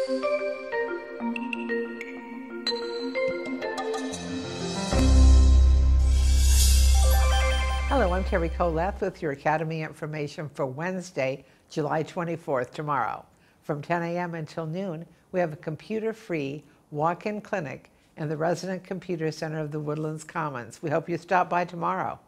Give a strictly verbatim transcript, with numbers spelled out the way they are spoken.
Hello, I'm Terry Coleth with your Academy information for Wednesday, July twenty-fourth, tomorrow. From ten a m until noon, we have a computer-free walk-in clinic in the Resident Computer Center of the Woodlands Commons. We hope you stop by tomorrow.